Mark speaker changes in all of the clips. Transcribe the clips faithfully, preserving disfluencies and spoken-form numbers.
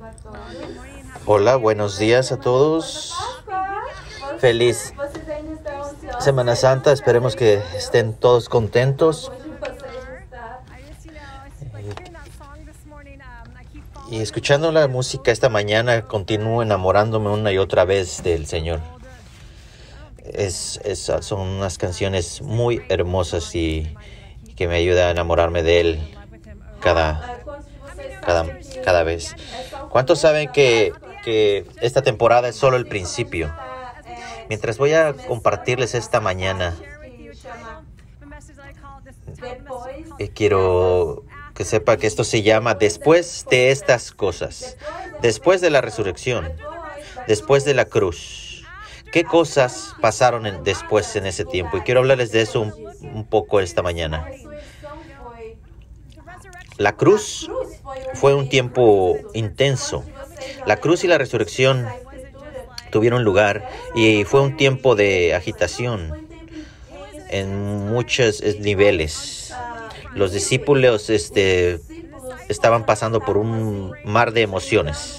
Speaker 1: Hola, buenos días a todos. Feliz Semana Santa. Esperemos que estén todos contentos. Y escuchando la música esta mañana, continúo enamorándome una y otra vez del Señor. Es, es, son unas canciones muy hermosas y, y que me ayudan a enamorarme de Él cada, cada, cada vez. ¿Cuántos saben que, que esta temporada es solo el principio? Mientras voy a compartirles esta mañana, eh, quiero que sepa que esto se llama Después de estas cosas, después de la resurrección, después de la cruz. ¿Qué cosas pasaron en, después en ese tiempo? Y quiero hablarles de eso un, un poco esta mañana. La cruz fue un tiempo intenso. La cruz y la resurrección tuvieron lugar y fue un tiempo de agitación en muchos niveles. Los discípulos este, estaban pasando por un mar de emociones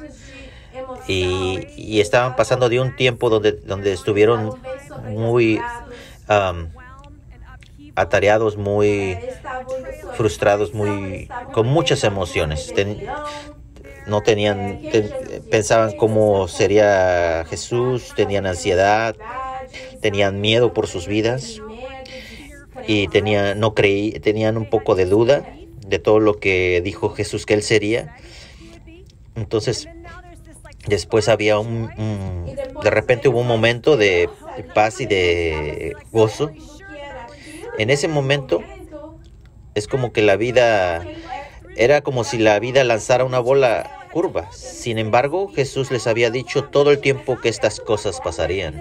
Speaker 1: y, y estaban pasando de un tiempo donde, donde estuvieron muy um, atareados, muy frustrados, muy con muchas emociones. Ten, no tenían, ten, pensaban cómo sería Jesús, tenían ansiedad, tenían miedo por sus vidas. Y tenían, no creí, tenían un poco de duda de todo lo que dijo Jesús que Él sería. Entonces, después había un, un de repente hubo un momento de, de paz y de gozo. En ese momento, es como que la vida, era como si la vida lanzara una bola curva. Sin embargo, Jesús les había dicho todo el tiempo que estas cosas pasarían.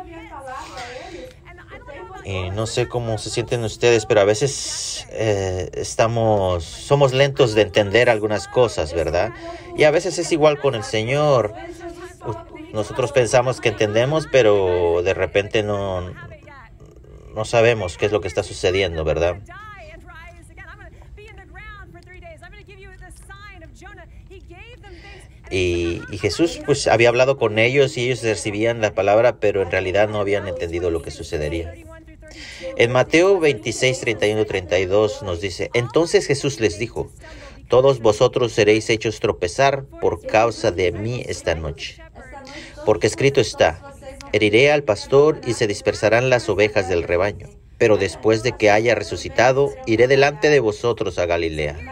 Speaker 1: Y no sé cómo se sienten ustedes, pero a veces eh, estamos, somos lentos de entender algunas cosas, ¿verdad? Y a veces es igual con el Señor. Nosotros pensamos que entendemos, pero de repente no, no sabemos qué es lo que está sucediendo, ¿verdad? Y, y Jesús pues había hablado con ellos y ellos recibían la palabra, pero en realidad no habían entendido lo que sucedería. En Mateo veintiséis, treinta y uno, treinta y dos nos dice: Entonces Jesús les dijo: Todos vosotros seréis hechos tropezar por causa de mí esta noche. Porque escrito está: Heriré al pastor y se dispersarán las ovejas del rebaño. Pero después de que haya resucitado, iré delante de vosotros a Galilea.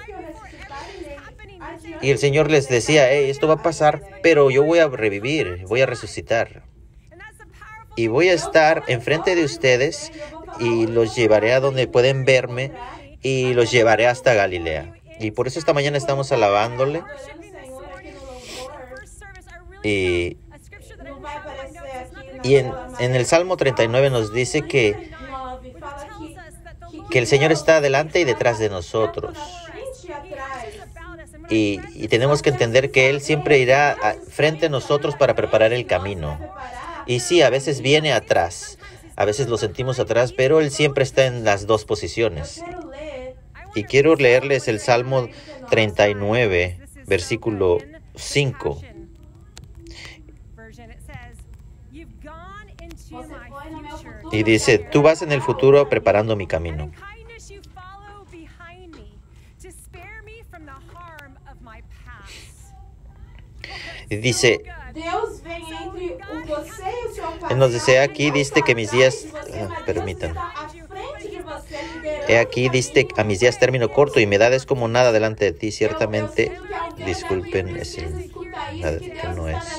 Speaker 1: Y el Señor les decía: hey, esto va a pasar, pero yo voy a revivir, voy a resucitar. Y voy a estar enfrente de ustedes y los llevaré a donde pueden verme y los llevaré hasta Galilea. Y por eso esta mañana estamos alabándole. Y, y en, en el Salmo treinta y nueve nos dice que, que el Señor está delante y detrás de nosotros. Y, y tenemos que entender que Él siempre irá a, frente a nosotros para preparar el camino. Y sí, a veces viene atrás, a veces lo sentimos atrás, pero Él siempre está en las dos posiciones. Y quiero leerles el Salmo treinta y nueve, versículo cinco. Y dice: Tú vas en el futuro preparando mi camino. Y dice, Él nos dice: aquí diste que mis días, ah, permítanme, he aquí diste a mis días término corto y mi edad es como nada delante de ti. Ciertamente, disculpen, es el, que no es.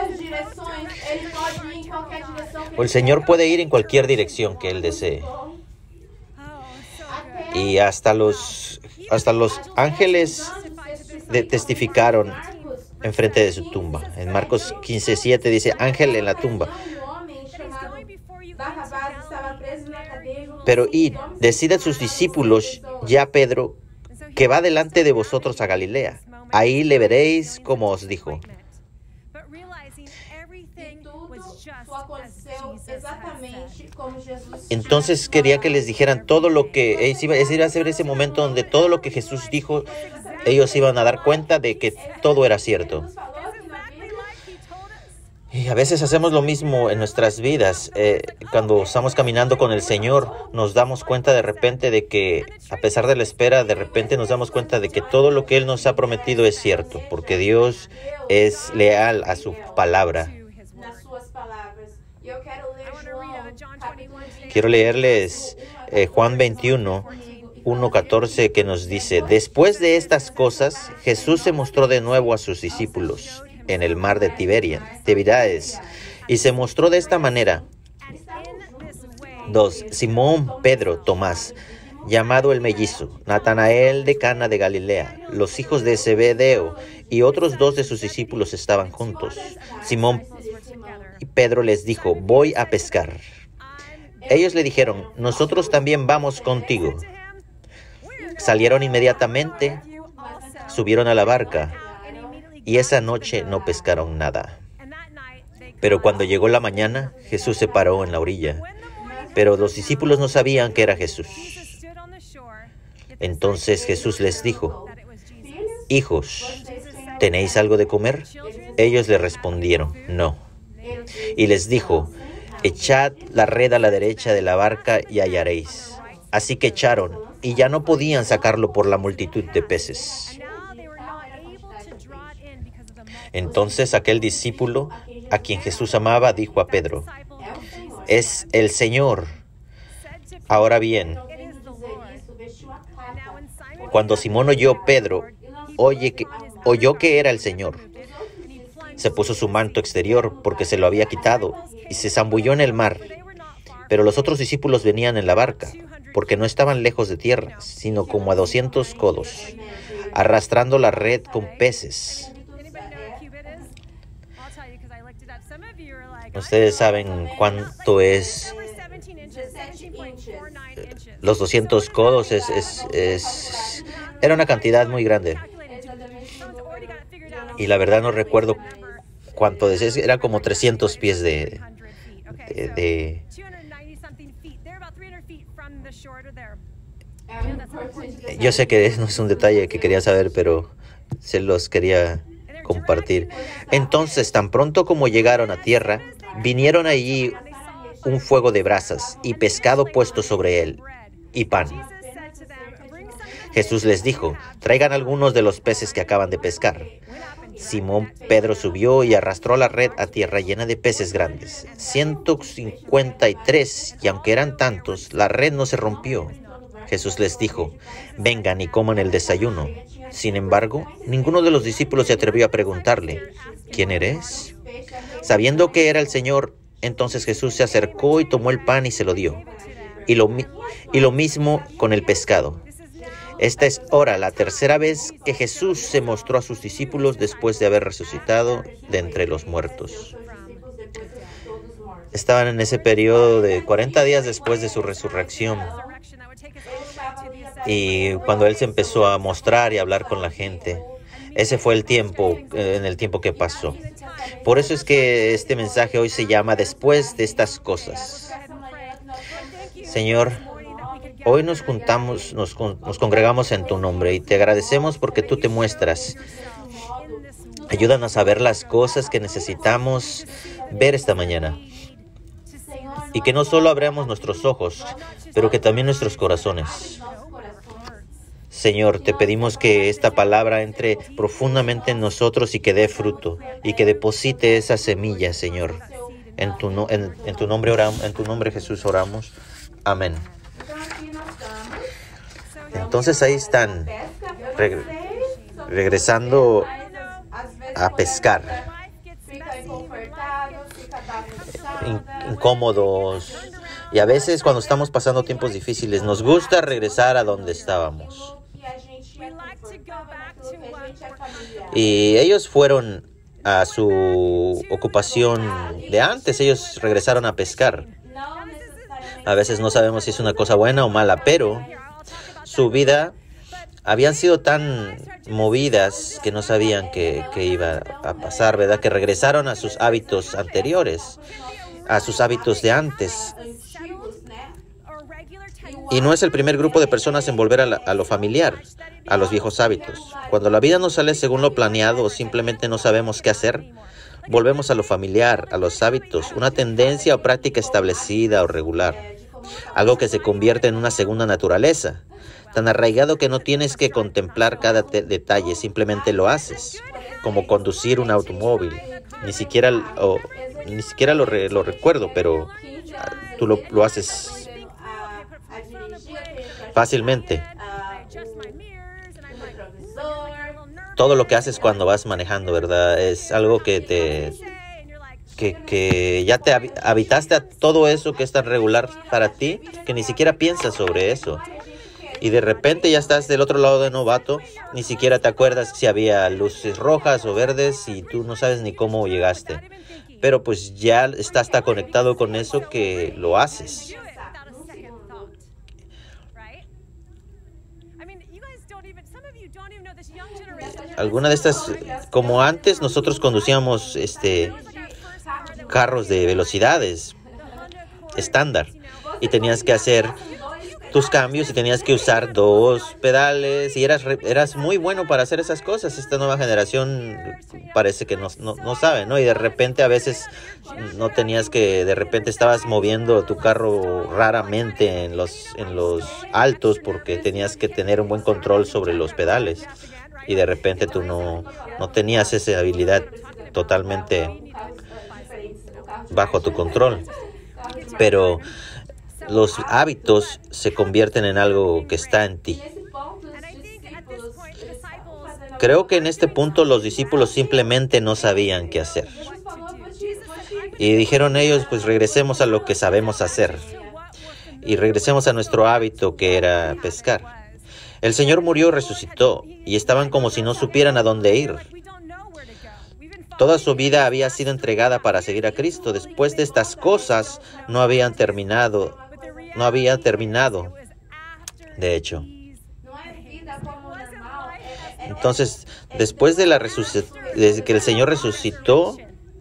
Speaker 1: O el Señor puede ir en cualquier dirección que Él desee. Y hasta los, hasta los ángeles de, testificaron enfrente de su tumba. En Marcos quince, siete dice: ángel en la tumba. Pero id, decid a sus discípulos, ya Pedro, que va delante de vosotros a Galilea. Ahí le veréis como os dijo. Entonces quería que les dijeran todo lo que, es iba a ser ese momento donde todo lo que Jesús dijo ellos iban a dar cuenta de que todo era cierto. Y a veces hacemos lo mismo en nuestras vidas. Eh, cuando estamos caminando con el Señor, nos damos cuenta de repente de que, a pesar de la espera, de repente nos damos cuenta de que todo lo que Él nos ha prometido es cierto, porque Dios es leal a su palabra. Quiero leerles eh, Juan veintiuno, uno catorce, que nos dice: Después de estas cosas, Jesús se mostró de nuevo a sus discípulos en el mar de Tiberia, Tiberíades, y se mostró de esta manera. Dos. Simón, Pedro, Tomás, llamado el mellizo, Natanael de Cana de Galilea, los hijos de Zebedeo, y otros dos de sus discípulos estaban juntos. Simón y Pedro les dijo: voy a pescar. Ellos le dijeron: nosotros también vamos contigo. Salieron inmediatamente, subieron a la barca, y esa noche no pescaron nada. Pero cuando llegó la mañana, Jesús se paró en la orilla. Pero los discípulos no sabían que era Jesús. Entonces Jesús les dijo: hijos, ¿tenéis algo de comer? Ellos le respondieron: no. Y les dijo: echad la red a la derecha de la barca y hallaréis. Así que echaron, y ya no podían sacarlo por la multitud de peces. Entonces aquel discípulo a quien Jesús amaba dijo a Pedro: es el Señor. Ahora bien, cuando Simón oyó Pedro, oye que, oyó que era el Señor, se puso su manto exterior porque se lo había quitado y se zambulló en el mar. Pero los otros discípulos venían en la barca, porque no estaban lejos de tierra, sino como a doscientos codos, arrastrando la red con peces. Ustedes saben cuánto es los doscientos codos. Es, es, es, era una cantidad muy grande. Y la verdad no recuerdo cuánto es. Era como trescientos pies de... de, de yo sé que no es un detalle que quería saber, pero se los quería compartir. Entonces, tan pronto como llegaron a tierra, vinieron allí un fuego de brasas y pescado puesto sobre él, y pan. Jesús les dijo: traigan algunos de los peces que acaban de pescar. Simón Pedro subió y arrastró la red a tierra llena de peces grandes, ciento cincuenta y tres, y aunque eran tantos, la red no se rompió. Jesús les dijo: vengan y coman el desayuno. Sin embargo, ninguno de los discípulos se atrevió a preguntarle: ¿quién eres? Sabiendo que era el Señor, entonces Jesús se acercó y tomó el pan y se lo dio. Y lo, y lo mismo con el pescado. Esta es ahora la tercera vez que Jesús se mostró a sus discípulos después de haber resucitado de entre los muertos. Estaban en ese periodo de cuarenta días después de su resurrección. Y cuando Él se empezó a mostrar y a hablar con la gente, ese fue el tiempo, eh, en el tiempo que pasó. Por eso es que este mensaje hoy se llama Después de estas cosas. Señor, hoy nos juntamos, nos, nos congregamos en tu nombre y te agradecemos porque tú te muestras. Ayúdanos a ver las cosas que necesitamos ver esta mañana. Y que no solo abramos nuestros ojos, pero que también nuestros corazones. Señor, te pedimos que esta palabra entre profundamente en nosotros y que dé fruto, y que deposite esa semilla, Señor. En tu, no, en, en tu nombre oramos, en tu nombre Jesús oramos. Amén. Entonces ahí están, reg regresando a pescar. Incómodos. Y a veces cuando estamos pasando tiempos difíciles, nos gusta regresar a donde estábamos. Y ellos fueron a su ocupación de antes. Ellos regresaron a pescar. A veces no sabemos si es una cosa buena o mala, pero su vida habían sido tan movidas que no sabían que, que iba a pasar, ¿verdad? Que regresaron a sus hábitos anteriores, a sus hábitos de antes. Y no es el primer grupo de personas en volver a, la, a lo familiar, a los viejos hábitos. Cuando la vida no sale según lo planeado o simplemente no sabemos qué hacer, volvemos a lo familiar, a los hábitos, una tendencia o práctica establecida o regular. Algo que se convierte en una segunda naturaleza, tan arraigado que no tienes que contemplar cada detalle, simplemente lo haces, como conducir un automóvil. Ni siquiera, o, ni siquiera lo, re, lo recuerdo, pero tú lo, lo haces fácilmente. Todo lo que haces cuando vas manejando, ¿verdad? Es algo que te que, que ya te habitaste a todo eso que es tan regular para ti, que ni siquiera piensas sobre eso. Y de repente ya estás del otro lado de novato, ni siquiera te acuerdas si había luces rojas o verdes y tú no sabes ni cómo llegaste. Pero pues ya estás tan conectado con eso que lo haces. Alguna de estas, como antes nosotros conducíamos este carros de velocidades estándar y tenías que hacer tus cambios y tenías que usar dos pedales y eras, eras muy bueno para hacer esas cosas. Esta nueva generación parece que no, no, no sabe, ¿no? Y de repente a veces no tenías que, de repente estabas moviendo tu carro raramente en los, en los altos porque tenías que tener un buen control sobre los pedales. Y de repente tú no, no tenías esa habilidad totalmente bajo tu control. Pero los hábitos se convierten en algo que está en ti. Creo que en este punto los discípulos simplemente no sabían qué hacer. Y dijeron ellos, pues regresemos a lo que sabemos hacer. Y regresemos a nuestro hábito que era pescar. El Señor murió y resucitó, y estaban como si no supieran a dónde ir. Toda su vida había sido entregada para seguir a Cristo. Después de estas cosas, no habían terminado, no había terminado, de hecho. Entonces, después de la resuc- desde que el Señor resucitó,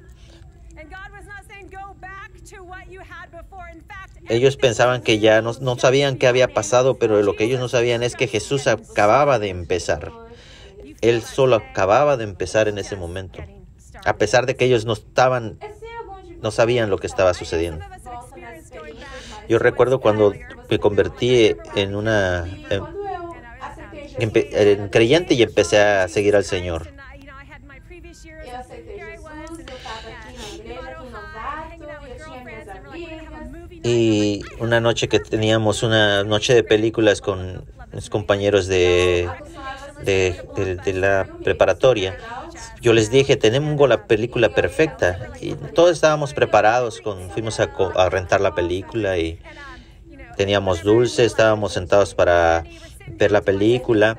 Speaker 1: ellos pensaban que ya no, no sabían qué había pasado, pero lo que ellos no sabían es que Jesús acababa de empezar. Él solo acababa de empezar en ese momento. A pesar de que ellos no estaban, no sabían lo que estaba sucediendo. Yo recuerdo cuando me convertí en una en, en, en creyente y empecé a seguir al Señor. Y una noche que teníamos una noche de películas con mis compañeros de, de, de, de la preparatoria, yo les dije, tenemos la película perfecta. Y todos estábamos preparados, con, fuimos a, a rentar la película y teníamos dulces, estábamos sentados para ver la película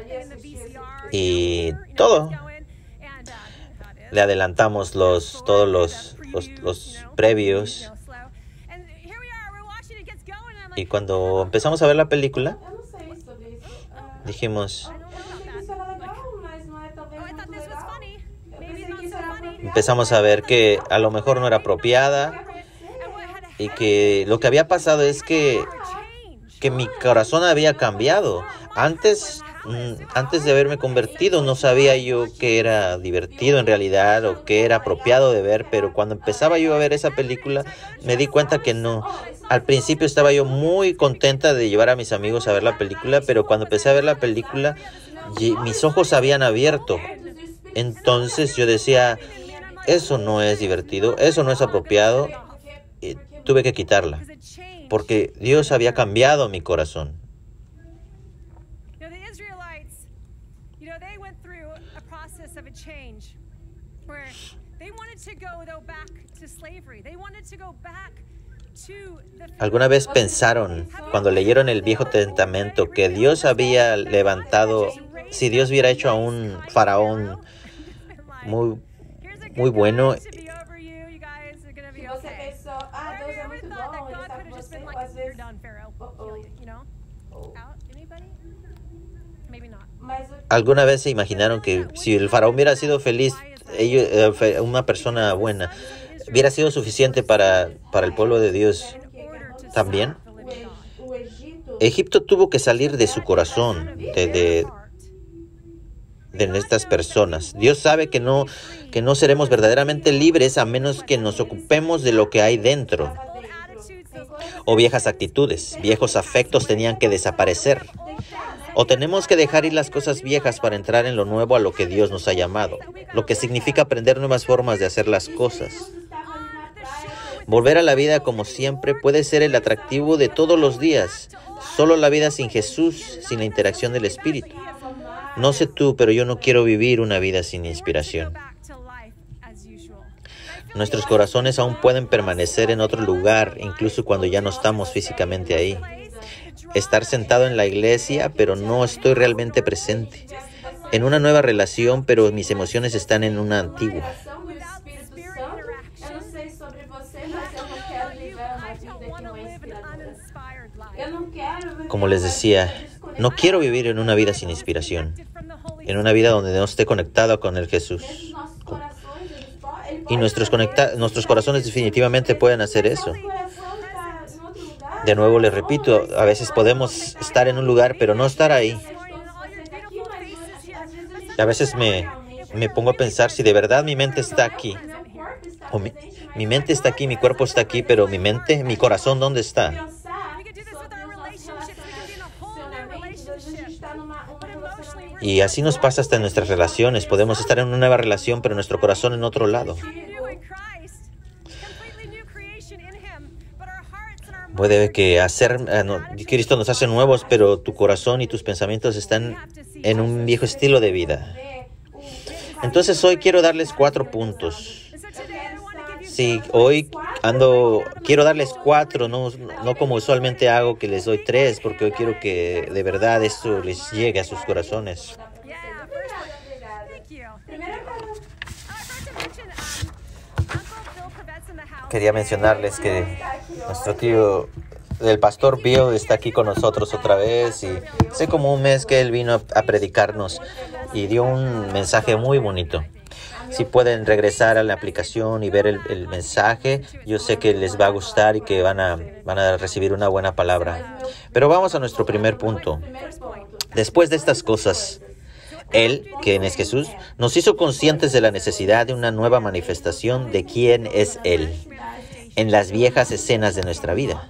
Speaker 1: y todo. Le adelantamos los, todos los, los, los previos. Y cuando empezamos a ver la película, dijimos, empezamos a ver que a lo mejor no era apropiada y que lo que había pasado es que, que mi corazón había cambiado. Antes, antes de haberme convertido no sabía yo que era divertido en realidad o que era apropiado de ver, pero cuando empezaba yo a ver esa película me di cuenta que no. Al principio estaba yo muy contenta de llevar a mis amigos a ver la película, pero cuando empecé a ver la película mis ojos se habían abierto. Entonces yo decía, eso no es divertido, eso no es apropiado. Y tuve que quitarla, porque Dios había cambiado mi corazón. ¿Alguna vez pensaron, cuando leyeron el Viejo Testamento, que Dios había levantado, si Dios hubiera hecho a un faraón muy, muy bueno? ¿Alguna vez se imaginaron que si el faraón hubiera sido feliz, ellos, una persona buena, hubiera sido suficiente para, para el pueblo de Dios también? Egipto tuvo que salir de su corazón, de, de, de estas personas. Dios sabe que no, que no seremos verdaderamente libres a menos que nos ocupemos de lo que hay dentro. O viejas actitudes, viejos afectos tenían que desaparecer. O tenemos que dejar ir las cosas viejas para entrar en lo nuevo a lo que Dios nos ha llamado, lo que significa aprender nuevas formas de hacer las cosas. Volver a la vida como siempre puede ser el atractivo de todos los días. Solo la vida sin Jesús, sin la interacción del Espíritu. No sé tú, pero yo no quiero vivir una vida sin inspiración. Nuestros corazones aún pueden permanecer en otro lugar, incluso cuando ya no estamos físicamente ahí. Estar sentado en la iglesia, pero no estoy realmente presente. En una nueva relación, pero mis emociones están en una antigua. Como les decía, no quiero vivir en una vida sin inspiración, en una vida donde no esté conectado con el Jesús. Y nuestros, conecta nuestros corazones definitivamente pueden hacer eso. De nuevo les repito, a veces podemos estar en un lugar, pero no estar ahí. Y a veces me, me pongo a pensar si de verdad mi mente está aquí. O mi, mi mente está aquí, mi cuerpo está aquí, pero mi mente, mi corazón, ¿dónde está? Y así nos pasa hasta en nuestras relaciones. Podemos estar en una nueva relación, pero nuestro corazón en otro lado. Puede que hacer, no, Cristo nos hace nuevos, pero tu corazón y tus pensamientos están en un viejo estilo de vida. Entonces hoy quiero darles cuatro puntos. Sí, hoy ando, quiero darles cuatro, no, no como usualmente hago que les doy tres, porque hoy quiero que de verdad esto les llegue a sus corazones. Quería mencionarles que nuestro tío, el pastor Bill, está aquí con nosotros otra vez, y hace como un mes que él vino a predicarnos y dio un mensaje muy bonito. Si pueden regresar a la aplicación y ver el, el mensaje, yo sé que les va a gustar y que van a, van a recibir una buena palabra. Pero vamos a nuestro primer punto. Después de estas cosas, Él, quien es Jesús, nos hizo conscientes de la necesidad de una nueva manifestación de quién es Él en las viejas escenas de nuestra vida.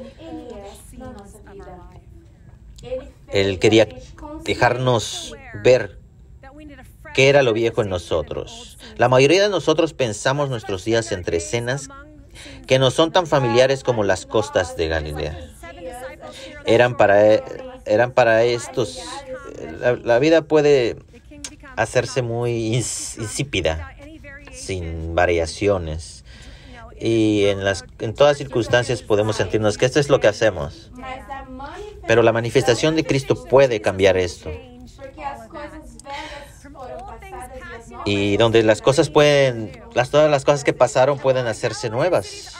Speaker 1: Él quería dejarnos ver qué era lo viejo en nosotros. La mayoría de nosotros pensamos nuestros días entre escenas que no son tan familiares como las costas de Galilea. Eran para, eran para estos... La, la vida puede hacerse muy insípida, sin variaciones. Y en, las, en todas circunstancias podemos sentirnos que esto es lo que hacemos. Pero la manifestación de Cristo puede cambiar esto. Y donde las cosas pueden, las, todas las cosas que pasaron pueden hacerse nuevas.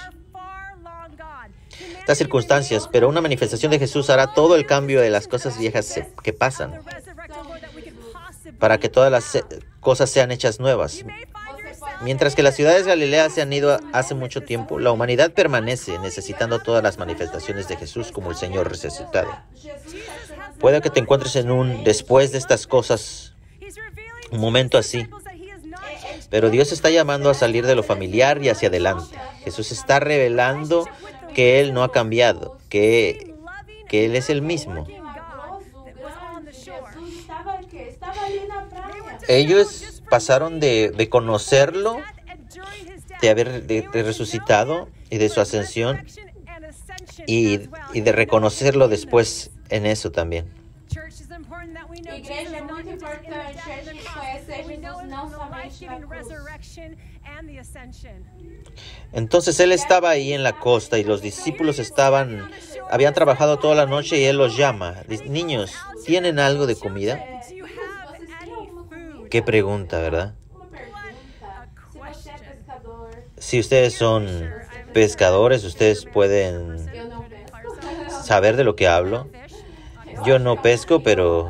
Speaker 1: Estas circunstancias, pero una manifestación de Jesús hará todo el cambio de las cosas viejas que pasan, para que todas las cosas sean hechas nuevas. Mientras que las ciudades de Galilea se han ido hace mucho tiempo, la humanidad permanece necesitando todas las manifestaciones de Jesús como el Señor resucitado. Puede que te encuentres en un después de estas cosas, un momento así. Pero Dios está llamando a salir de lo familiar y hacia adelante. Jesús está revelando que Él no ha cambiado, que, que Él es el mismo. Ellos pasaron de, de conocerlo, de haber de, de resucitado y de su ascensión, y, y de reconocerlo después en eso también. Igreja é muito importante a gente conhecer Jesus não somente na cruz. Entonces él estaba ahí en la costa y los discípulos estaban, habían trabajado toda la noche y él los llama. Dice, niños, ¿tienen algo de comida? Qué pregunta, ¿verdad? Si ustedes son pescadores, ustedes pueden saber de lo que hablo. Yo no pesco, pero...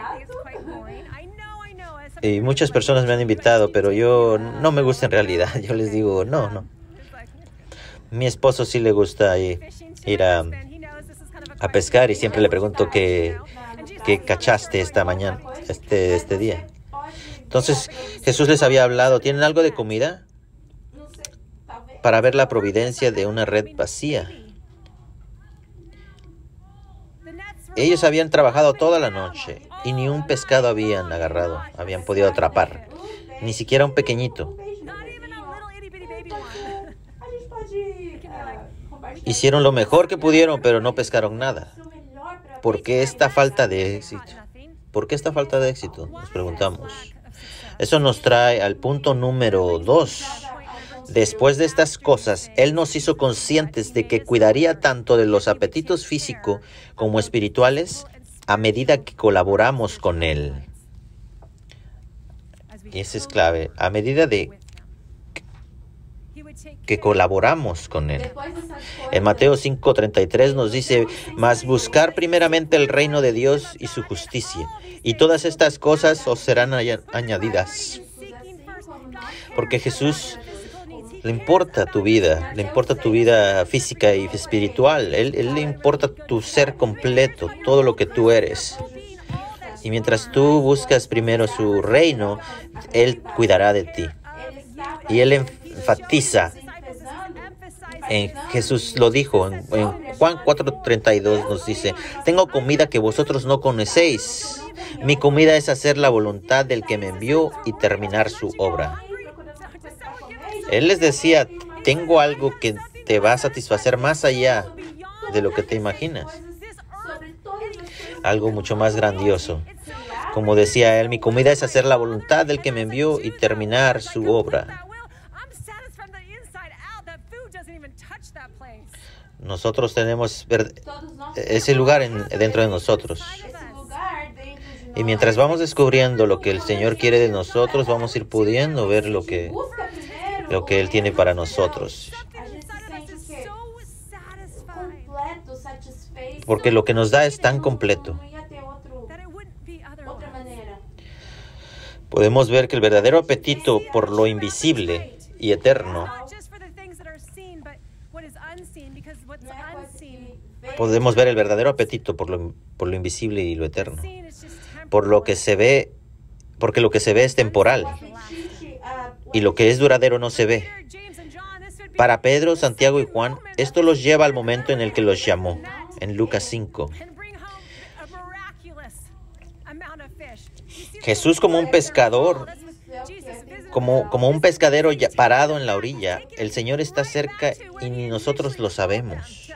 Speaker 1: Y muchas personas me han invitado, pero yo no me gusta en realidad. Yo les digo, no, no. Mi esposo sí le gusta ir, ir a, a pescar y siempre le pregunto qué, qué cachaste esta mañana, este, este día. Entonces Jesús les había hablado, ¿tienen algo de comida? Para ver la providencia de una red vacía. Ellos habían trabajado toda la noche y ni un pescado habían agarrado, habían podido atrapar, ni siquiera un pequeñito. Hicieron lo mejor que pudieron, pero no pescaron nada. ¿Por qué esta falta de éxito? ¿Por qué esta falta de éxito? Nos preguntamos. Eso nos trae al punto número dos. Después de estas cosas, Él nos hizo conscientes de que cuidaría tanto de los apetitos físicos como espirituales a medida que colaboramos con Él. Y eso es clave. A medida de que colaboramos con Él. En Mateo cinco treinta y tres nos dice, mas buscar primeramente el reino de Dios y su justicia, y todas estas cosas os serán añadidas. Porque Jesús le importa tu vida, le importa tu vida física y espiritual. Él, él le importa tu ser completo, todo lo que tú eres. Y mientras tú buscas primero su reino, Él cuidará de ti. Y Él enfatiza, en Jesús lo dijo, en, en Juan cuatro treinta y dos nos dice, tengo comida que vosotros no conocéis. Mi comida es hacer la voluntad del que me envió y terminar su obra. Él les decía, tengo algo que te va a satisfacer más allá de lo que te imaginas. Algo mucho más grandioso. Como decía él, mi comida es hacer la voluntad del que me envió y terminar su obra. Nosotros tenemos ese lugar en, dentro de nosotros. Y mientras vamos descubriendo lo que el Señor quiere de nosotros, vamos a ir pudiendo ver lo que, lo que Él tiene para nosotros. Porque lo que nos da es tan completo. Podemos ver que el verdadero apetito por lo invisible y eterno, podemos ver el verdadero apetito por lo, por lo invisible y lo eterno, por lo que se ve, porque lo que se ve es temporal y lo que es duradero no se ve. Para Pedro, Santiago y Juan, esto los lleva al momento en el que los llamó, en Lucas cinco. Jesús, como un pescador, como, como un pescadero ya parado en la orilla, el Señor está cerca y ni nosotros lo sabemos.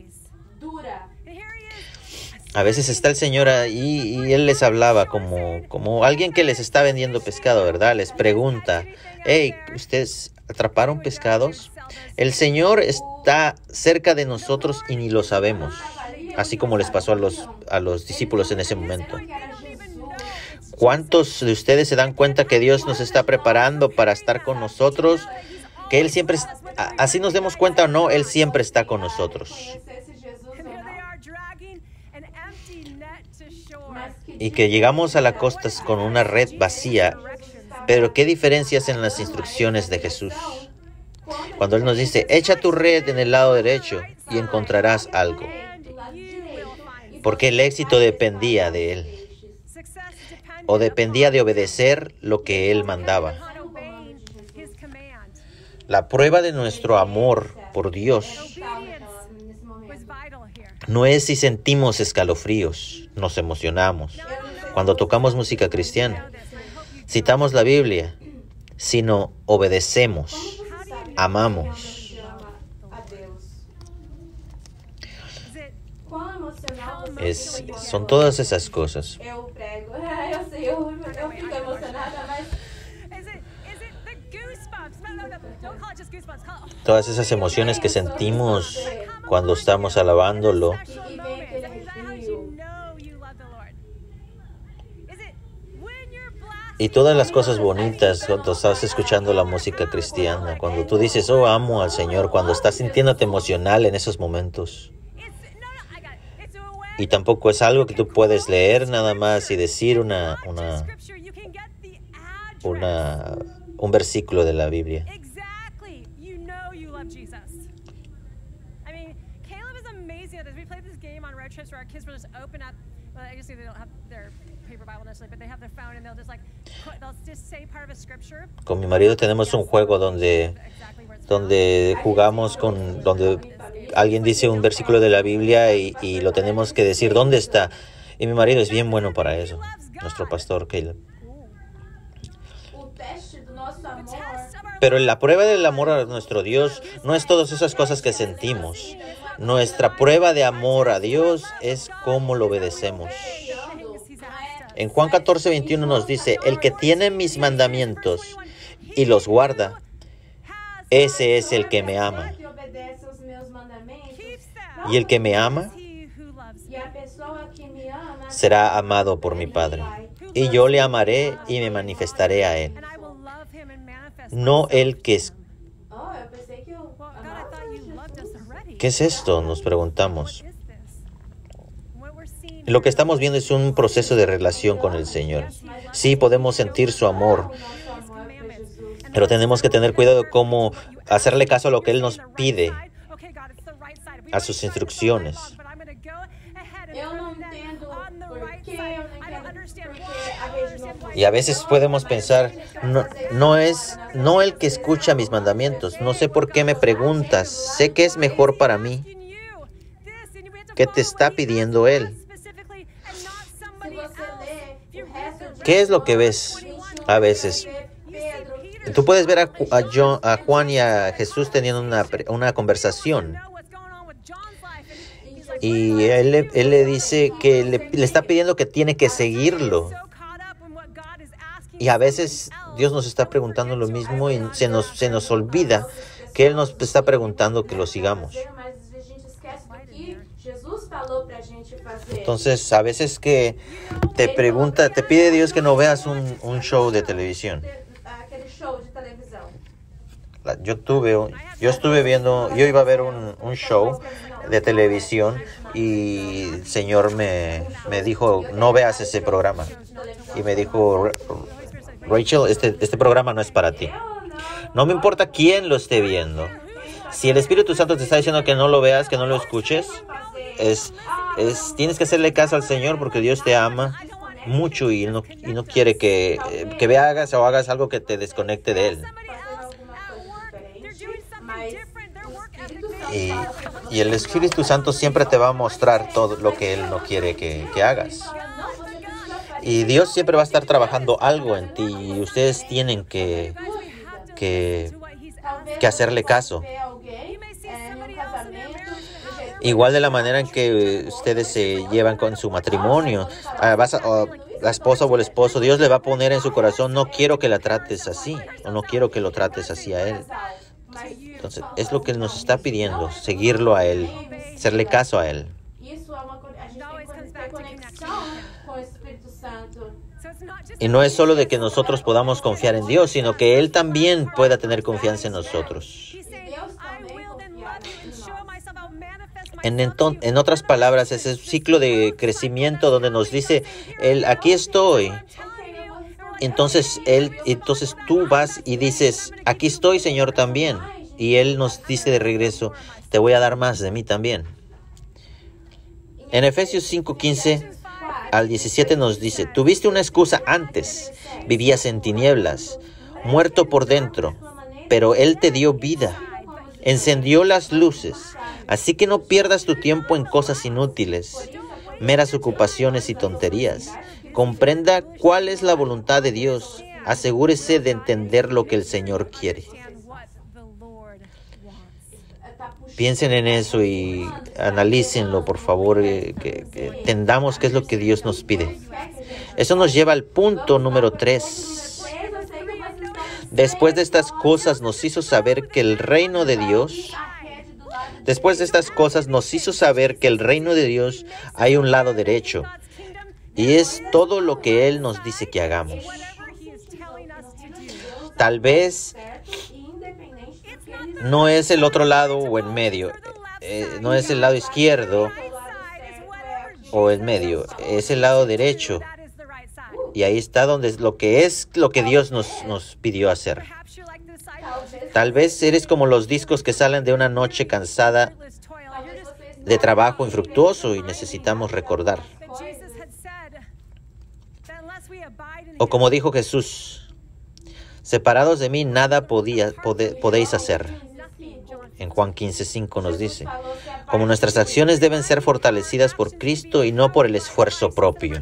Speaker 1: A veces está el Señor ahí y Él les hablaba como, como alguien que les está vendiendo pescado, ¿verdad? Les pregunta, hey, ¿ustedes atraparon pescados? El Señor está cerca de nosotros y ni lo sabemos, así como les pasó a los, a los discípulos en ese momento. ¿Cuántos de ustedes se dan cuenta que Dios nos está preparando para estar con nosotros? Que Él siempre, así nos demos cuenta o no, Él siempre está con nosotros. Y que llegamos a la costa con una red vacía. Pero ¿qué diferencias en las instrucciones de Jesús? Cuando Él nos dice, echa tu red en el lado derecho y encontrarás algo. Porque el éxito dependía de Él. O dependía de obedecer lo que Él mandaba. La prueba de nuestro amor por Dios no es si sentimos escalofríos, nos emocionamos, cuando tocamos música cristiana, citamos la Biblia, sino obedecemos, amamos. Es, son todas esas cosas. Todas esas emociones que sentimos cuando estamos alabándolo. Y todas las cosas bonitas cuando estás escuchando la música cristiana, cuando tú dices, oh, amo al Señor, cuando estás sintiéndote emocional en esos momentos. Y tampoco es algo que tú puedes leer nada más y decir una, una, una, un versículo de la Biblia. Con mi marido tenemos un juego donde, donde jugamos con, donde alguien dice un versículo de la Biblia y, y lo tenemos que decir dónde está. Y mi marido es bien bueno para eso, nuestro pastor Caleb. Pero la prueba del amor a nuestro Dios no es todas esas cosas que sentimos. Nuestra prueba de amor a Dios es cómo lo obedecemos. En Juan catorce, veintiuno nos dice, el que tiene mis mandamientos y los guarda, ese es el que me ama. Y el que me ama será amado por mi Padre. Y yo le amaré y me manifestaré a él. No el que es... ¿Qué es esto? Nos preguntamos. Lo que estamos viendo es un proceso de relación con el Señor. Sí, podemos sentir su amor, pero tenemos que tener cuidado de cómo hacerle caso a lo que Él nos pide, a sus instrucciones. Y a veces podemos pensar, no, no es no el que escucha mis mandamientos. No sé por qué me preguntas. Sé que es mejor para mí. ¿Qué te está pidiendo Él? ¿Qué es lo que ves a veces? Tú puedes ver a, a, John, a Juan y a Jesús teniendo una, una conversación. Y él, él le dice que le, le está pidiendo que tiene que seguirlo. Y a veces Dios nos está preguntando lo mismo y se nos, se nos olvida que Él nos está preguntando que lo sigamos. Entonces, a veces que te pregunta, te pide Dios que no veas un, un show de televisión. Yo tuve, yo estuve viendo, yo iba a ver un, un show de televisión y el Señor me, me dijo, no veas ese programa. Y me dijo, Rachel, este, este programa no es para ti. No me importa quién lo esté viendo. Si el Espíritu Santo te está diciendo que no lo veas, que no lo escuches, es, es, tienes que hacerle caso al Señor porque Dios te ama mucho y no, y no quiere que, que veas o hagas algo que te desconecte de Él. Y, y el Espíritu Santo siempre te va a mostrar todo lo que Él no quiere que, que hagas. Y Dios siempre va a estar trabajando algo en ti y ustedes tienen que, que, que hacerle caso. Igual de la manera en que ustedes se llevan con su matrimonio, uh, vas a, uh, la esposa o el esposo, Dios le va a poner en su corazón, no quiero que la trates así, o no quiero que lo trates así a Él. Entonces, es lo que Él nos está pidiendo, seguirlo a Él, hacerle caso a Él. Y no es solo de que nosotros podamos confiar en Dios, sino que Él también pueda tener confianza en nosotros. En, enton, en otras palabras, es el ciclo de crecimiento donde nos dice, Él, aquí estoy. Entonces, él, entonces tú vas y dices, aquí estoy, Señor, también. Y Él nos dice de regreso, te voy a dar más de mí también. En Efesios cinco, quince al diecisiete nos dice, tuviste una excusa antes, vivías en tinieblas, muerto por dentro, pero Él te dio vida, encendió las luces, así que no pierdas tu tiempo en cosas inútiles, meras ocupaciones y tonterías. Comprenda cuál es la voluntad de Dios, asegúrese de entender lo que el Señor quiere. Piensen en eso y analícenlo, por favor, eh, que, que entendamos qué es lo que Dios nos pide. Eso nos lleva al punto número tres. Después de estas cosas nos hizo saber que el reino de Dios, después de estas cosas nos hizo saber que el reino de Dios hay un lado derecho, y es todo lo que Él nos dice que hagamos. Tal vez no es el otro lado o en medio, eh, no es el lado izquierdo o en medio, es el lado derecho. Y ahí está donde es lo que es lo que Dios nos, nos pidió hacer. Tal vez eres como los discos que salen de una noche cansada de trabajo infructuoso y necesitamos recordar. O como dijo Jesús, separados de mí nada podía, pode, podéis hacer. En Juan quince cinco nos dice, como nuestras acciones deben ser fortalecidas por Cristo y no por el esfuerzo propio.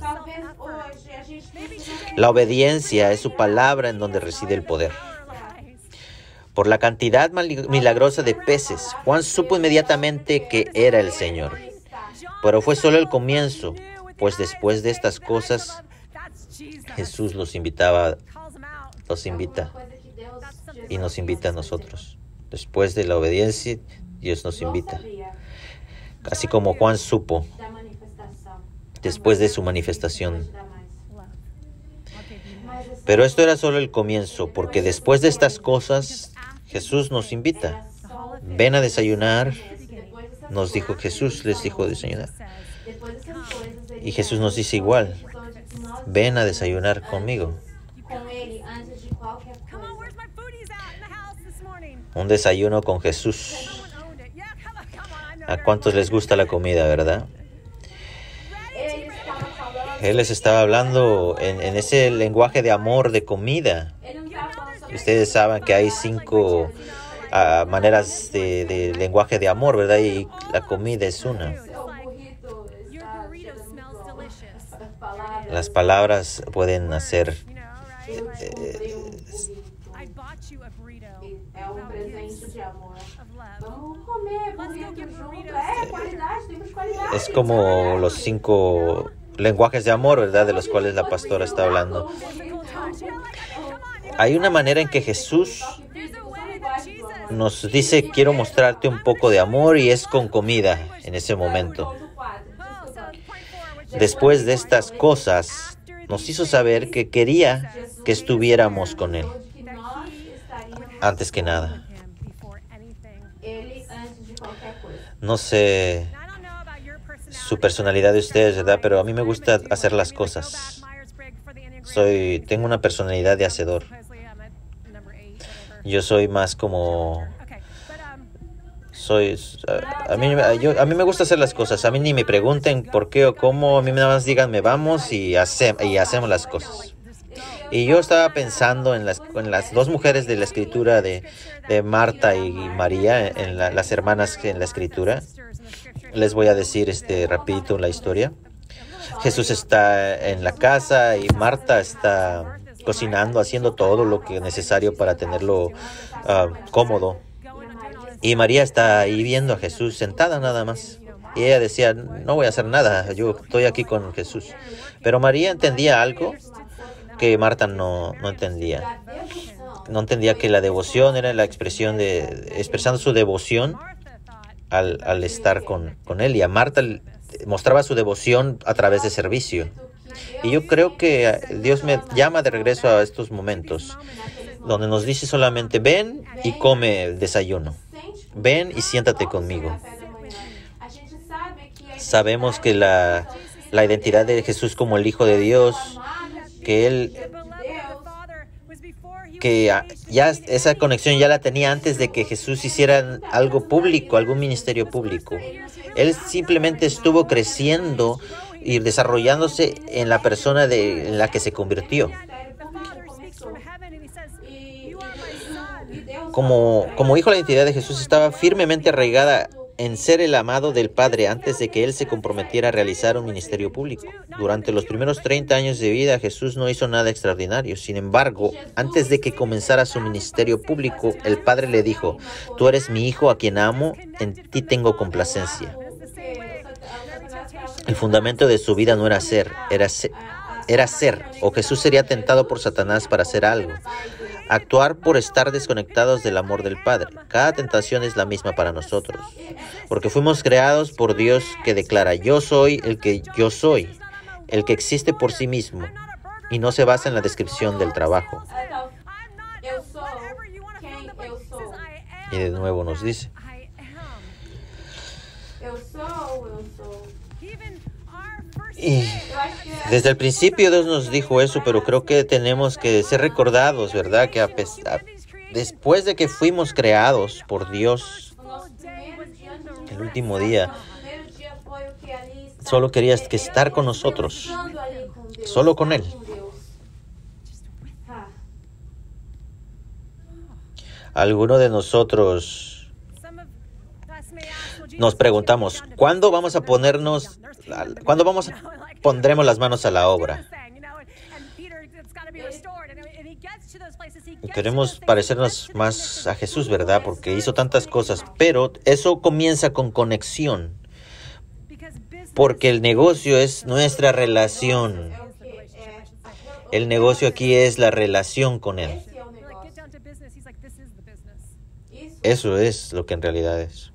Speaker 1: La obediencia es su palabra en donde reside el poder. Por la cantidad milagrosa de peces, Juan supo inmediatamente que era el Señor. Pero fue solo el comienzo, pues después de estas cosas, Jesús los invitaba, los invita y nos invita a nosotros. Después de la obediencia, Dios nos invita. Así como Juan supo después de su manifestación. Pero esto era solo el comienzo, porque después de estas cosas, Jesús nos invita. Ven a desayunar, nos dijo Jesús, les dijo desayunar. Y Jesús nos dice igual, ven a desayunar conmigo. Un desayuno con Jesús. ¿A cuántos les gusta la comida, verdad? Él les estaba hablando en, en ese lenguaje de amor, de comida. Ustedes saben que hay cinco uh, maneras de, de lenguaje de amor, ¿verdad? Y la comida es una. Las palabras pueden hacer... Eh, es como los cinco lenguajes de amor, ¿verdad? De los cuales la pastora está hablando. Hay una manera en que Jesús nos dice, quiero mostrarte un poco de amor, y es con comida en ese momento. Después de estas cosas, nos hizo saber que quería que estuviéramos con Él. Antes que nada. No sé su personalidad de ustedes, ¿verdad? Pero a mí me gusta hacer las cosas. Soy, tengo una personalidad de hacedor. Yo soy más como... Soy... A, a, mí, yo, a mí me gusta hacer las cosas. A mí ni me pregunten por qué o cómo. A mí nada más díganme vamos y, hace, y hacemos las cosas. Y yo estaba pensando en las, en las dos mujeres de la escritura de, de Marta y María, en la, las hermanas en la escritura. Les voy a decir este rapidito la historia. Jesús está en la casa y Marta está cocinando, haciendo todo lo que es necesario para tenerlo uh, cómodo. Y María está ahí viendo a Jesús sentada nada más. Y ella decía, no voy a hacer nada, yo estoy aquí con Jesús. Pero María entendía algo que Marta no, no entendía. No entendía que la devoción era la expresión de, expresando su devoción al, al estar con, con Él. Y a Marta mostraba su devoción a través de servicio. Y yo creo que Dios me llama de regreso a estos momentos, donde nos dice solamente, ven y come el desayuno. Ven y siéntate conmigo. Sabemos que la, la identidad de Jesús como el Hijo de Dios, que Él, que ya esa conexión ya la tenía antes de que Jesús hiciera algo público, algún ministerio público. Él simplemente estuvo creciendo y desarrollándose en la persona de, en la que se convirtió. Como, como hijo, la identidad de Jesús estaba firmemente arraigada en ser el amado del Padre antes de que Él se comprometiera a realizar un ministerio público. Durante los primeros treinta años de vida, Jesús no hizo nada extraordinario. Sin embargo, antes de que comenzara su ministerio público, el Padre le dijo, tú eres mi Hijo a quien amo, en ti tengo complacencia. El fundamento de su vida no era ser, era ser, era ser, o Jesús sería tentado por Satanás para hacer algo. Actuar por estar desconectados del amor del Padre. Cada tentación es la misma para nosotros, porque fuimos creados por Dios que declara, yo soy el que yo soy, el que existe por sí mismo, y no se basa en la descripción del trabajo. Y de nuevo nos dice, y desde el principio Dios nos dijo eso, pero creo que tenemos que ser recordados, ¿verdad? Que a pesar, después de que fuimos creados por Dios, el último día, Solo quería que estar con nosotros, solo con Él. Algunos de nosotros nos preguntamos, ¿cuándo vamos a ponernos, cuándo vamos a pondremos las manos a la obra? Queremos parecernos más a Jesús, ¿verdad? Porque hizo tantas cosas, pero eso comienza con conexión, porque el negocio es nuestra relación. El negocio aquí es la relación con Él. Eso es lo que en realidad es.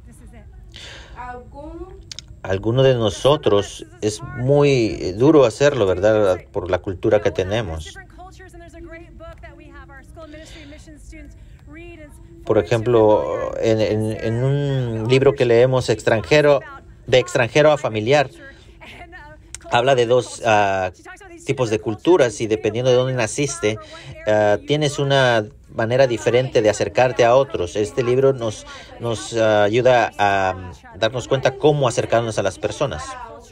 Speaker 1: Alguno de nosotros es muy duro hacerlo, ¿verdad? Por la cultura que tenemos. Por ejemplo, en, en, en un libro que leemos, extranjero, de extranjero a familiar, habla de dos uh, tipos de culturas y dependiendo de dónde naciste, uh, tienes una manera diferente de acercarte a otros. Este libro nos, nos uh, ayuda a darnos cuenta cómo acercarnos a las personas.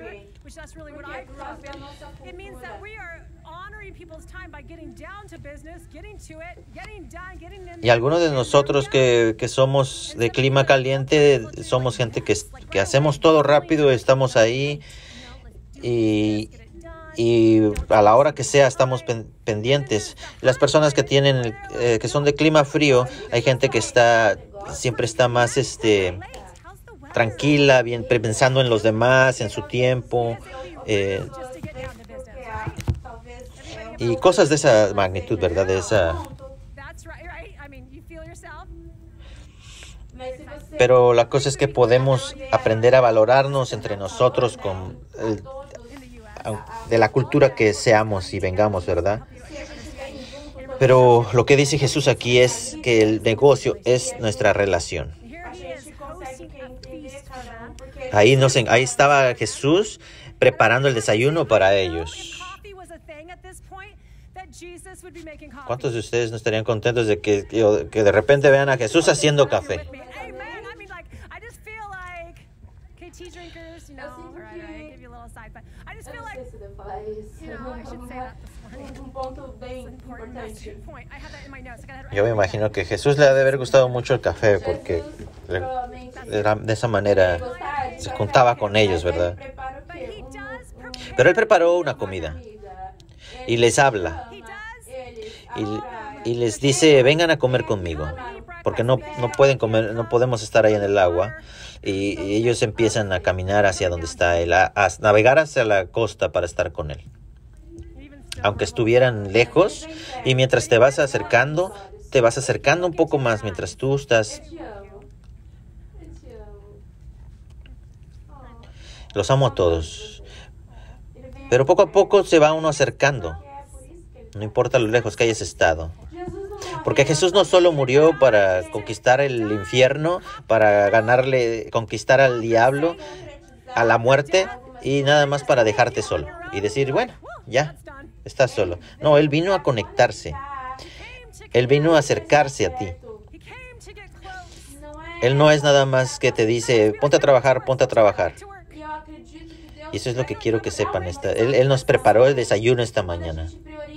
Speaker 1: Y algunos de nosotros que, que somos de clima caliente, somos gente que, que hacemos todo rápido, estamos ahí y, y a la hora que sea estamos pen, pendientes. Las personas que tienen, eh, que son de clima frío, hay gente que está, siempre está más este, tranquila, bien pensando en los demás, en su tiempo. Eh, y cosas de esa magnitud, ¿verdad? De esa... Pero la cosa es que podemos aprender a valorarnos entre nosotros con el, de la cultura que seamos y vengamos, ¿verdad? Pero lo que dice Jesús aquí es que el negocio es nuestra relación. Ahí, no sé, ahí estaba Jesús preparando el desayuno para ellos. ¿Cuántos de ustedes no estarían contentos de que, que de repente vean a Jesús haciendo café? Yo me imagino que Jesús le ha de haber gustado mucho el café porque de esa manera se juntaba con ellos, ¿verdad? Pero Él preparó una comida y les habla y, y les dice, vengan a comer conmigo, porque no, no pueden comer, no podemos estar ahí en el agua. Y, y ellos empiezan a caminar hacia donde está Él, a, a navegar hacia la costa para estar con Él. Aunque estuvieran lejos, y mientras te vas acercando, te vas acercando un poco más mientras tú estás. Los amo a todos. Pero poco a poco se va uno acercando. No importa lo lejos que hayas estado. Porque Jesús no solo murió para conquistar el infierno, para ganarle, conquistar al diablo, a la muerte, y nada más para dejarte solo. Y decir, bueno, ya, estás solo. No, Él vino a conectarse. Él vino a acercarse a ti. Él no es nada más que te dice, ponte a trabajar, ponte a trabajar. Y eso es lo que quiero que sepan. Esta, él, él nos preparó el desayuno esta mañana.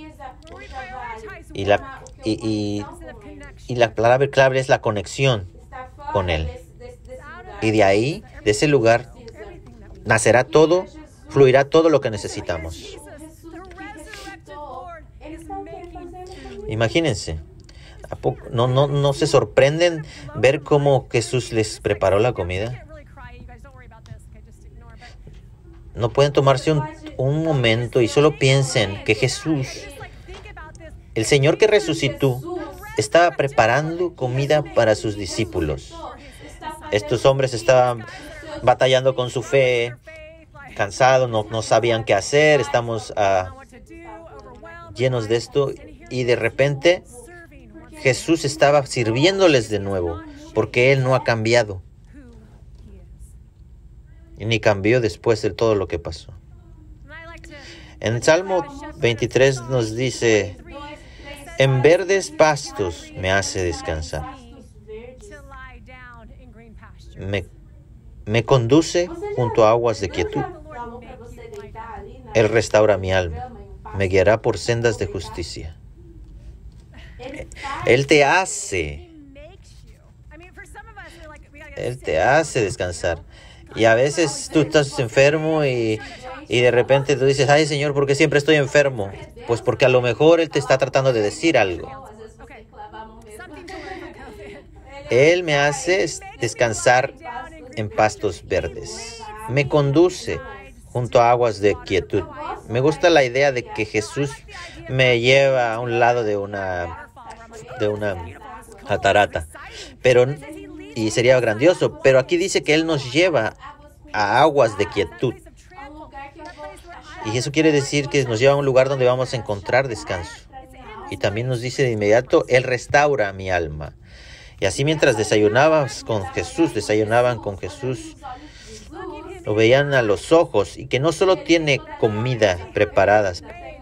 Speaker 1: Y la, y, y, y la palabra clave es la conexión con Él. Y de ahí, de ese lugar, nacerá todo, fluirá todo lo que necesitamos. Imagínense, ¿a poco no, no, no se sorprenden ver cómo Jesús les preparó la comida? No pueden tomarse un, un momento y solo piensen que Jesús, el Señor que resucitó, estaba preparando comida para sus discípulos. Estos hombres estaban batallando con su fe, cansados, no, no sabían qué hacer, estamos uh, llenos de esto. Y de repente Jesús estaba sirviéndoles de nuevo, porque Él no ha cambiado. Y ni cambió después de todo lo que pasó. En el Salmo veintitrés nos dice, en verdes pastos me hace descansar. Me, me conduce junto a aguas de quietud. Él restaura mi alma, me guiará por sendas de justicia. Él te hace, Él te hace descansar. Y a veces tú estás enfermo y, y de repente tú dices, ay Señor, ¿por qué siempre estoy enfermo? Pues porque a lo mejor Él te está tratando de decir algo. Él me hace descansar en pastos verdes. Me conduce junto a aguas de quietud. Me gusta la idea de que Jesús me lleva a un lado de una, de una catarata. Pero, y sería grandioso, pero aquí dice que Él nos lleva a aguas de quietud. Y eso quiere decir que nos lleva a un lugar donde vamos a encontrar descanso. Y también nos dice de inmediato, Él restaura mi alma. Y así mientras desayunabas con Jesús, desayunaban con Jesús, lo veían a los ojos, y que no solo tiene comida preparada,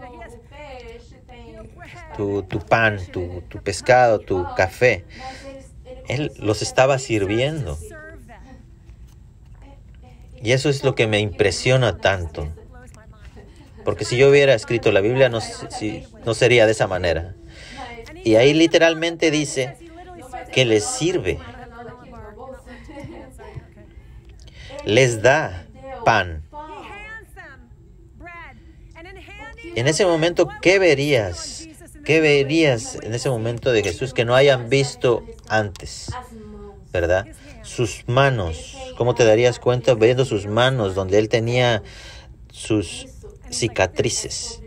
Speaker 1: tu, tu pan, tu, tu pescado, tu café. Él los estaba sirviendo. Y eso es lo que me impresiona tanto. Porque si yo hubiera escrito la Biblia, no, si, no sería de esa manera. Y ahí literalmente dice que les sirve. Les da pan. En ese momento, ¿qué verías? ¿Qué verías en ese momento de Jesús que no hayan visto antes? ¿Verdad? Sus manos. ¿Cómo te darías cuenta viendo sus manos donde Él tenía sus cicatrices?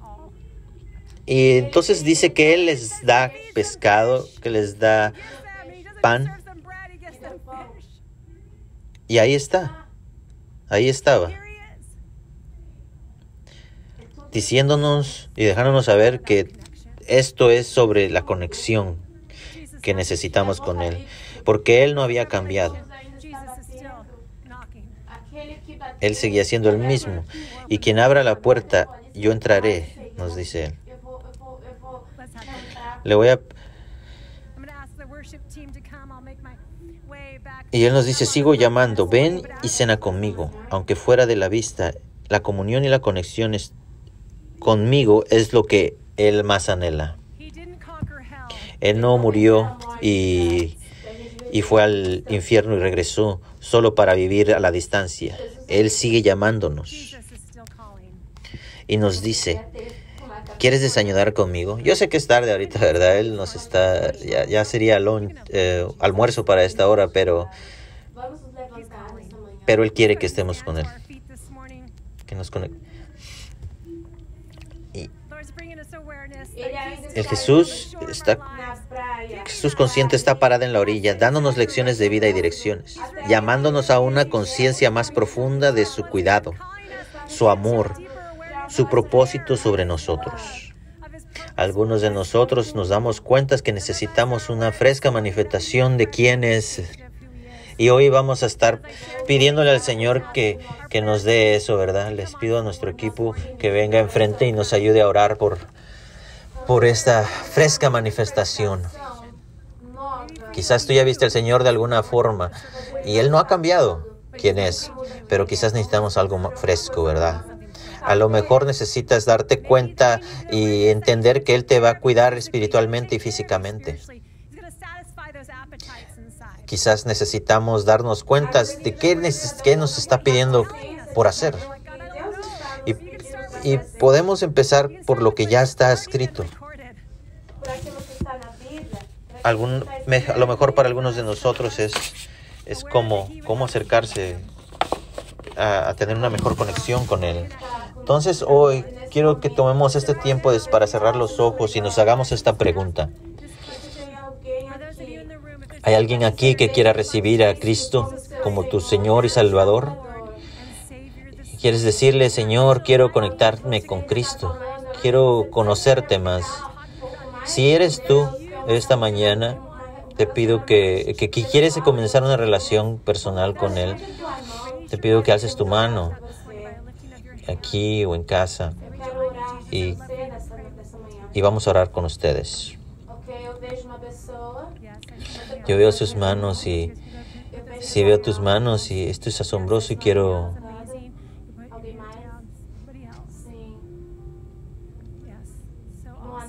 Speaker 1: Y entonces dice que Él les da pescado, que les da pan. Y ahí está. Ahí estaba. Diciéndonos y dejándonos saber que esto es sobre la conexión que necesitamos con Él. Porque Él no había cambiado. Él seguía siendo el mismo. Y quien abra la puerta, yo entraré, nos dice Él. Le voy a... Y Él nos dice, sigo llamando, ven y cena conmigo, aunque fuera de la vista. La comunión y la conexión es, conmigo es lo que Él más anhela. Él no murió y, y fue al infierno y regresó solo para vivir a la distancia. Él sigue llamándonos y nos dice, ¿quieres desayunar conmigo? Yo sé que es tarde ahorita, ¿verdad? Él nos está, ya, ya sería lunch, eh, almuerzo para esta hora, pero, pero Él quiere que estemos con Él. Que nos conecte. Y el Jesús está, Jesús consciente está parada en la orilla, dándonos lecciones de vida y direcciones, llamándonos a una conciencia más profunda de su cuidado, su amor, su propósito sobre nosotros. Algunos de nosotros nos damos cuenta que necesitamos una fresca manifestación de quién es. Y hoy vamos a estar pidiéndole al Señor que, que nos dé eso, ¿verdad? Les pido a nuestro equipo que venga enfrente y nos ayude a orar por, por esta fresca manifestación. Quizás tú ya viste al Señor de alguna forma y Él no ha cambiado quién es, pero quizás necesitamos algo fresco, ¿verdad? A lo mejor necesitas darte cuenta y entender que Él te va a cuidar espiritualmente y físicamente. Quizás necesitamos darnos cuenta de qué, neces- qué nos está pidiendo por hacer. Y, y podemos empezar por lo que ya está escrito. Algún, me, a lo mejor para algunos de nosotros es, es como, cómo acercarse a, a tener una mejor conexión con Él. Entonces hoy quiero que tomemos este tiempo para cerrar los ojos y nos hagamos esta pregunta. ¿Hay alguien aquí que quiera recibir a Cristo como tu Señor y Salvador? ¿Quieres decirle, Señor, quiero conectarme con Cristo? Quiero conocerte más. Si eres tú, esta mañana te pido que, que, que quieres comenzar una relación personal con Él. Te pido que alces tu mano aquí o en casa y, y vamos a orar con ustedes. Yo veo sus manos y si veo tus manos y esto es asombroso y quiero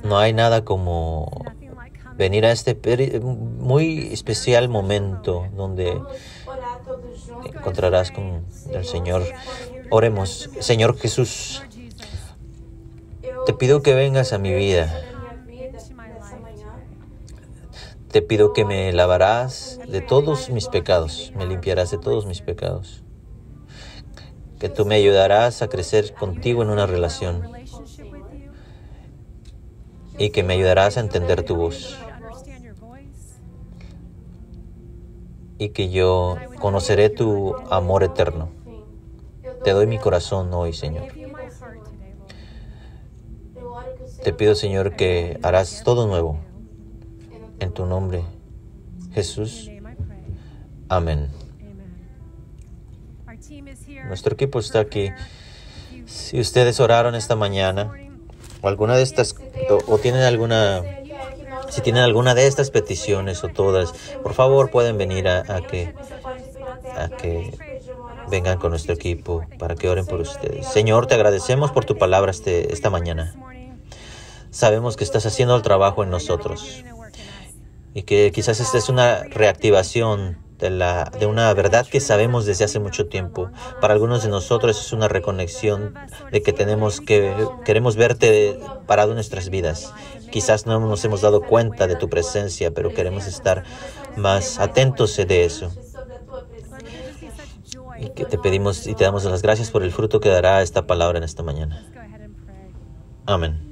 Speaker 1: No hay nada como venir a este muy especial momento donde te encontrarás con el Señor. Oremos. Señor Jesús, te pido que vengas a mi vida. Te pido que me lavarás de todos mis pecados, me limpiarás de todos mis pecados. Que tú me ayudarás a crecer contigo en una relación y que me ayudarás a entender tu voz. Y que yo conoceré tu amor eterno. Te doy mi corazón hoy, Señor. Te pido, Señor, que harás todo nuevo. En tu nombre, Jesús. Amén. Nuestro equipo está aquí. Si ustedes oraron esta mañana, o alguna de estas, o, o tienen alguna, si tienen alguna de estas peticiones o todas, por favor pueden venir a, a que, a que vengan con nuestro equipo para que oren por ustedes. Señor, te agradecemos por tu palabra este, esta mañana. Sabemos que estás haciendo el trabajo en nosotros y que quizás esta es una reactivación de, la, de una verdad que sabemos desde hace mucho tiempo. Para algunos de nosotros es una reconexión de que tenemos que queremos verte parado en nuestras vidas. Quizás no nos hemos dado cuenta de tu presencia, pero queremos estar más atentos de eso. Y que te pedimos y te damos las gracias por el fruto que dará esta palabra en esta mañana. Amén.